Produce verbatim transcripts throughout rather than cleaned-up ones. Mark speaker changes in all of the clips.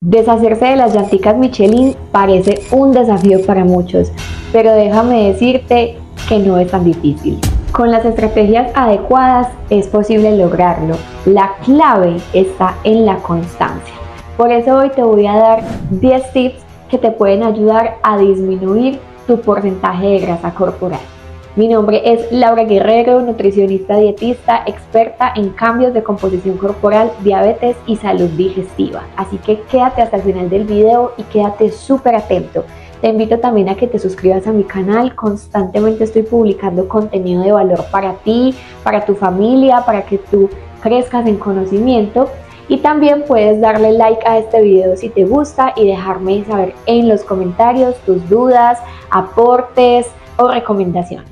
Speaker 1: Deshacerse de las llanticas Michelin parece un desafío para muchos, pero déjame decirte que no es tan difícil. Con las estrategias adecuadas es posible lograrlo. La clave está en la constancia. Por eso hoy te voy a dar diez tips que te pueden ayudar a disminuir tu porcentaje de grasa corporal. Mi nombre es Laura Guerrero, nutricionista dietista, experta en cambios de composición corporal, diabetes y salud digestiva. Así que quédate hasta el final del video y quédate súper atento. Te invito también a que te suscribas a mi canal. Constantemente estoy publicando contenido de valor para ti, para tu familia, para que tú crezcas en conocimiento. Y también puedes darle like a este video si te gusta y dejarme saber en los comentarios tus dudas, aportes o recomendaciones.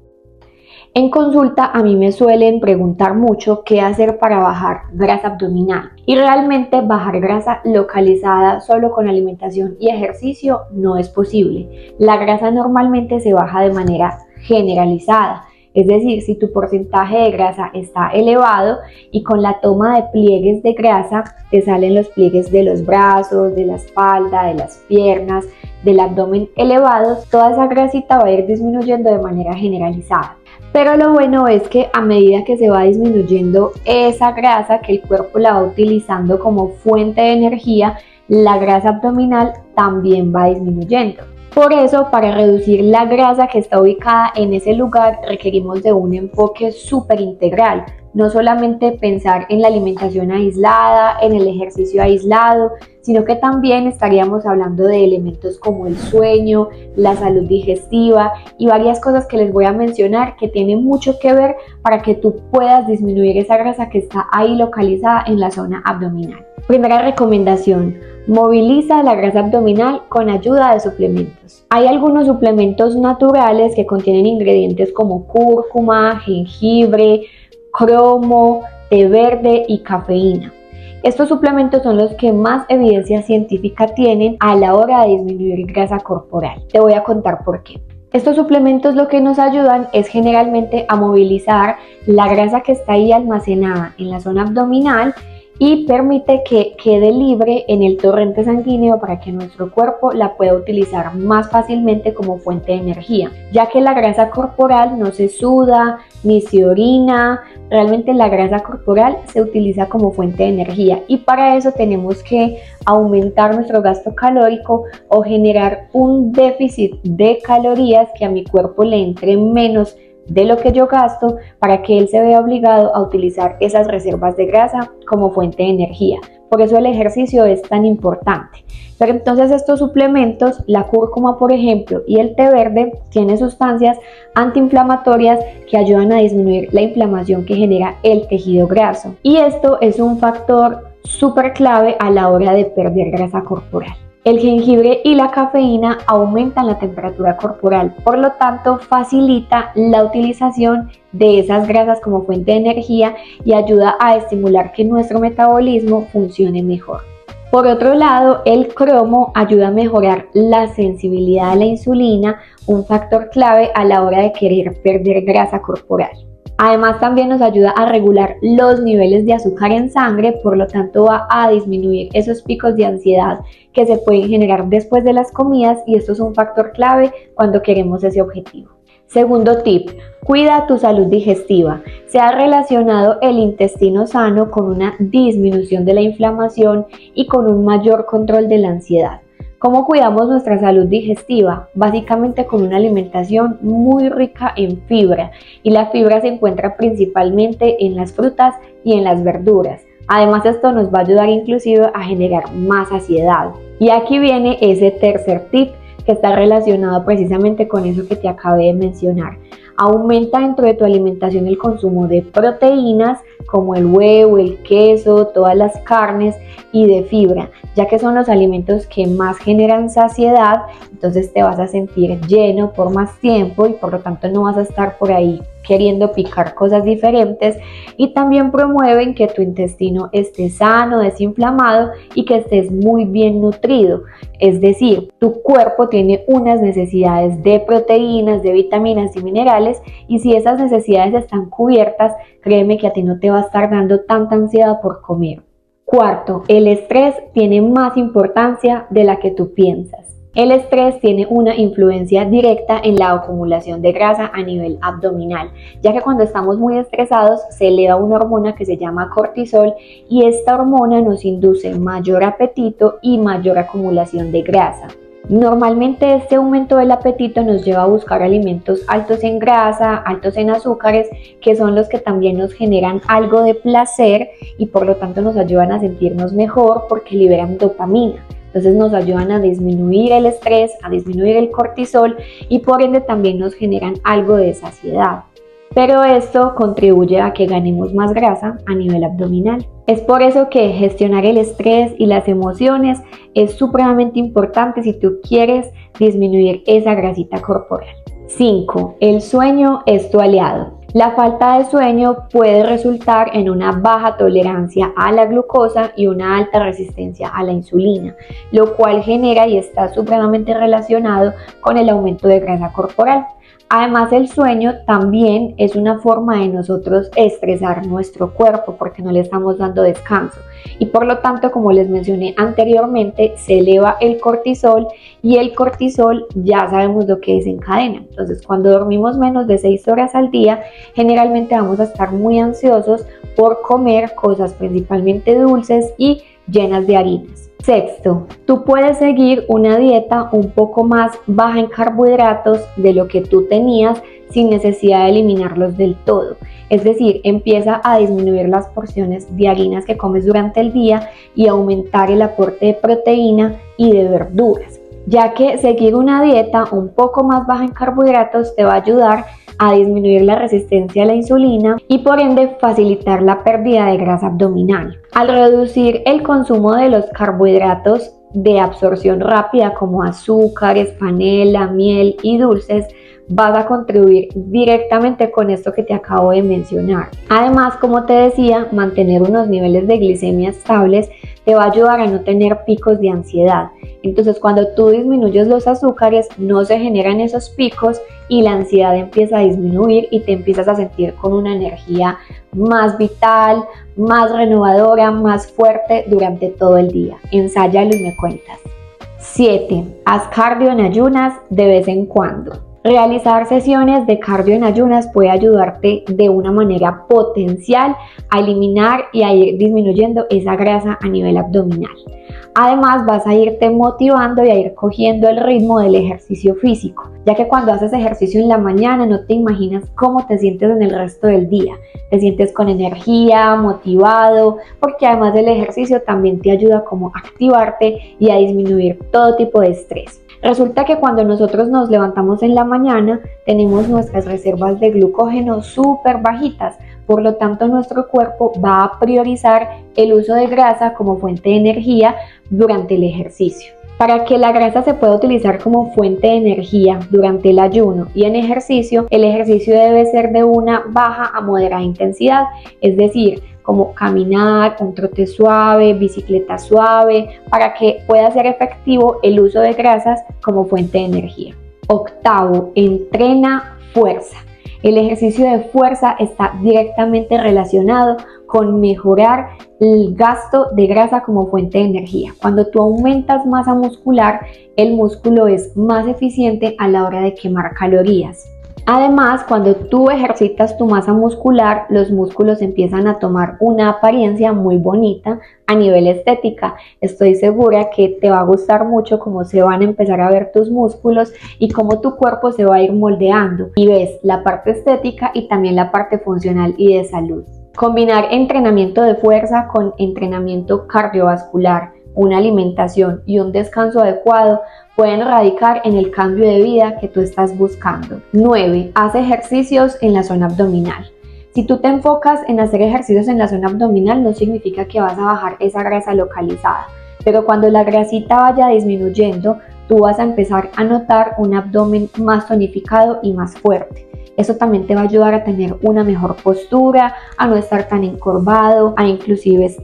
Speaker 1: En consulta a mí me suelen preguntar mucho qué hacer para bajar grasa abdominal, y realmente bajar grasa localizada solo con alimentación y ejercicio no es posible. La grasa normalmente se baja de manera generalizada, es decir, si tu porcentaje de grasa está elevado y con la toma de pliegues de grasa te salen los pliegues de los brazos, de la espalda, de las piernas, del abdomen elevados, toda esa grasita va a ir disminuyendo de manera generalizada. Pero lo bueno es que a medida que se va disminuyendo esa grasa que el cuerpo la va utilizando como fuente de energía, la grasa abdominal también va disminuyendo. Por eso, para reducir la grasa que está ubicada en ese lugar, requerimos de un enfoque súper integral. No solamente pensar en la alimentación aislada, en el ejercicio aislado, sino que también estaríamos hablando de elementos como el sueño, la salud digestiva y varias cosas que les voy a mencionar que tienen mucho que ver para que tú puedas disminuir esa grasa que está ahí localizada en la zona abdominal. Primera recomendación: moviliza la grasa abdominal con ayuda de suplementos. Hay algunos suplementos naturales que contienen ingredientes como cúrcuma, jengibre, cromo, té verde y cafeína. Estos suplementos son los que más evidencia científica tienen a la hora de disminuir grasa corporal. Te voy a contar por qué. Estos suplementos lo que nos ayudan es generalmente a movilizar la grasa que está ahí almacenada en la zona abdominal y permite que quede libre en el torrente sanguíneo para que nuestro cuerpo la pueda utilizar más fácilmente como fuente de energía, ya que la grasa corporal no se suda ni se orina. Realmente la grasa corporal se utiliza como fuente de energía y para eso tenemos que aumentar nuestro gasto calórico o generar un déficit de calorías que a mi cuerpo le entre menos de lo que yo gasto para que él se vea obligado a utilizar esas reservas de grasa como fuente de energía. Por eso el ejercicio es tan importante. Pero entonces estos suplementos, la cúrcuma por ejemplo y el té verde, tienen sustancias antiinflamatorias que ayudan a disminuir la inflamación que genera el tejido graso. Y esto es un factor súper clave a la hora de perder grasa corporal. El jengibre y la cafeína aumentan la temperatura corporal, por lo tanto facilita la utilización de esas grasas como fuente de energía y ayuda a estimular que nuestro metabolismo funcione mejor. Por otro lado, el cromo ayuda a mejorar la sensibilidad a la insulina, un factor clave a la hora de querer perder grasa corporal. Además también nos ayuda a regular los niveles de azúcar en sangre, por lo tanto va a disminuir esos picos de ansiedad que se pueden generar después de las comidas y esto es un factor clave cuando queremos ese objetivo. Segundo tip: cuida tu salud digestiva. Se ha relacionado el intestino sano con una disminución de la inflamación y con un mayor control de la ansiedad. ¿Cómo cuidamos nuestra salud digestiva? Básicamente con una alimentación muy rica en fibra, y la fibra se encuentra principalmente en las frutas y en las verduras. Además esto nos va a ayudar inclusive a generar más saciedad. Y aquí viene ese tercer tip que está relacionado precisamente con eso que te acabé de mencionar. Aumenta dentro de tu alimentación el consumo de proteínas como el huevo, el queso, todas las carnes y de fibra, ya que son los alimentos que más generan saciedad, entonces te vas a sentir lleno por más tiempo y por lo tanto no vas a estar por ahí queriendo picar cosas diferentes, y también promueven que tu intestino esté sano, desinflamado y que estés muy bien nutrido. Es decir, tu cuerpo tiene unas necesidades de proteínas, de vitaminas y minerales, y si esas necesidades están cubiertas, créeme que a ti no te va a estar dando tanta ansiedad por comer. Cuarto, el estrés tiene más importancia de la que tú piensas. El estrés tiene una influencia directa en la acumulación de grasa a nivel abdominal, ya que cuando estamos muy estresados se eleva una hormona que se llama cortisol y esta hormona nos induce mayor apetito y mayor acumulación de grasa. Normalmente este aumento del apetito nos lleva a buscar alimentos altos en grasa, altos en azúcares, que son los que también nos generan algo de placer y por lo tanto nos ayudan a sentirnos mejor porque liberan dopamina. Entonces nos ayudan a disminuir el estrés, a disminuir el cortisol y por ende también nos generan algo de saciedad. Pero esto contribuye a que ganemos más grasa a nivel abdominal. Es por eso que gestionar el estrés y las emociones es supremamente importante si tú quieres disminuir esa grasita corporal. cinco. El sueño es tu aliado. La falta de sueño puede resultar en una baja tolerancia a la glucosa y una alta resistencia a la insulina, lo cual genera y está supremamente relacionado con el aumento de grasa corporal. Además, el sueño también es una forma de nosotros estresar nuestro cuerpo porque no le estamos dando descanso y por lo tanto, como les mencioné anteriormente, se eleva el cortisol y el cortisol ya sabemos lo que desencadena. Entonces, cuando dormimos menos de seis horas al día, generalmente vamos a estar muy ansiosos por comer cosas principalmente dulces y llenas de harinas. Sexto, tú puedes seguir una dieta un poco más baja en carbohidratos de lo que tú tenías sin necesidad de eliminarlos del todo. Es decir, empieza a disminuir las porciones de harinas que comes durante el día y aumentar el aporte de proteína y de verduras, ya que seguir una dieta un poco más baja en carbohidratos te va a ayudar a disminuir la resistencia a la insulina y por ende facilitar la pérdida de grasa abdominal. Al reducir el consumo de los carbohidratos de absorción rápida como azúcares, panela, miel y dulces, vas a contribuir directamente con esto que te acabo de mencionar. Además, como te decía, mantener unos niveles de glicemia estables te va a ayudar a no tener picos de ansiedad. Entonces, cuando tú disminuyes los azúcares, no se generan esos picos y la ansiedad empieza a disminuir y te empiezas a sentir con una energía más vital, más renovadora, más fuerte durante todo el día. Ensáyalo y me cuentas. siete. Haz cardio en ayunas de vez en cuando. Realizar sesiones de cardio en ayunas puede ayudarte de una manera potencial a eliminar y a ir disminuyendo esa grasa a nivel abdominal. Además, vas a irte motivando y a ir cogiendo el ritmo del ejercicio físico, ya que cuando haces ejercicio en la mañana no te imaginas cómo te sientes en el resto del día. Te sientes con energía, motivado, porque además el ejercicio también te ayuda como a activarte y a disminuir todo tipo de estrés. Resulta que cuando nosotros nos levantamos en la mañana tenemos nuestras reservas de glucógeno súper bajitas, por lo tanto nuestro cuerpo va a priorizar el uso de grasa como fuente de energía durante el ejercicio. Para que la grasa se pueda utilizar como fuente de energía durante el ayuno y en ejercicio, el ejercicio debe ser de una baja a moderada intensidad, es decir, como caminar, un trote suave, bicicleta suave, para que pueda ser efectivo el uso de grasas como fuente de energía. Octavo, entrena fuerza. El ejercicio de fuerza está directamente relacionado con mejorar el gasto de grasa como fuente de energía. Cuando tú aumentas masa muscular, el músculo es más eficiente a la hora de quemar calorías. Además, cuando tú ejercitas tu masa muscular, los músculos empiezan a tomar una apariencia muy bonita a nivel estética. Estoy segura que te va a gustar mucho cómo se van a empezar a ver tus músculos y cómo tu cuerpo se va a ir moldeando. Y ves la parte estética y también la parte funcional y de salud. Combinar entrenamiento de fuerza con entrenamiento cardiovascular, una alimentación y un descanso adecuado pueden radicar en el cambio de vida que tú estás buscando. nueve. Haz ejercicios en la zona abdominal. Si tú te enfocas en hacer ejercicios en la zona abdominal, no significa que vas a bajar esa grasa localizada, pero cuando la grasita vaya disminuyendo, tú vas a empezar a notar un abdomen más tonificado y más fuerte. Eso también te va a ayudar a tener una mejor postura, a no estar tan encorvado, a inclusive estar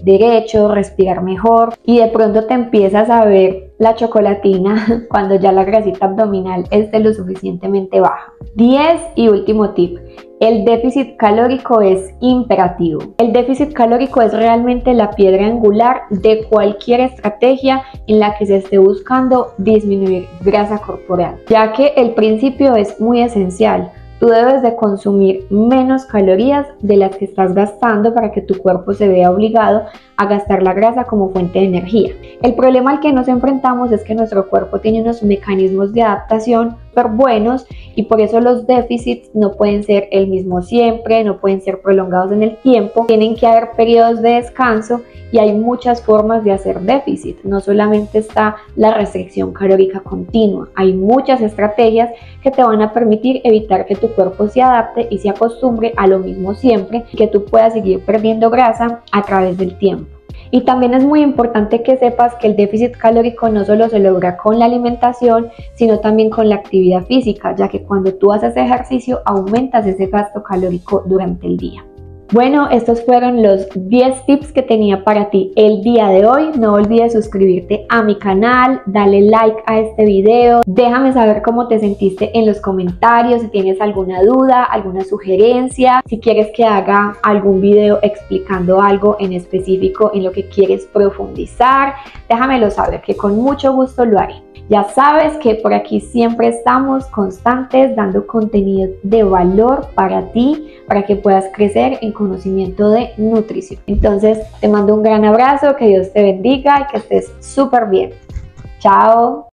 Speaker 1: derecho, respirar mejor y de pronto te empiezas a ver la chocolatina cuando ya la grasita abdominal esté lo suficientemente baja. diez y último tip. El déficit calórico es imperativo. El déficit calórico es realmente la piedra angular de cualquier estrategia en la que se esté buscando disminuir grasa corporal, ya que el principio es muy esencial. Tú debes de consumir menos calorías de las que estás gastando para que tu cuerpo se vea obligado a gastar la grasa como fuente de energía. El problema al que nos enfrentamos es que nuestro cuerpo tiene unos mecanismos de adaptación súper buenos y por eso los déficits no pueden ser el mismo siempre, no pueden ser prolongados en el tiempo, tienen que haber periodos de descanso y hay muchas formas de hacer déficit. No solamente está la restricción calórica continua, hay muchas estrategias que te van a permitir evitar que tu cuerpo se adapte y se acostumbre a lo mismo siempre y que tú puedas seguir perdiendo grasa a través del tiempo. Y también es muy importante que sepas que el déficit calórico no solo se logra con la alimentación, sino también con la actividad física, ya que cuando tú haces ejercicio aumentas ese gasto calórico durante el día. Bueno, estos fueron los diez tips que tenía para ti el día de hoy. No olvides suscribirte a mi canal, dale like a este video, déjame saber cómo te sentiste en los comentarios, si tienes alguna duda, alguna sugerencia, si quieres que haga algún video explicando algo en específico en lo que quieres profundizar, déjamelo saber que con mucho gusto lo haré. Ya sabes que por aquí siempre estamos constantes dando contenido de valor para ti, para que puedas crecer en conocimiento de nutrición. Entonces te mando un gran abrazo, que Dios te bendiga y que estés súper bien. Chao.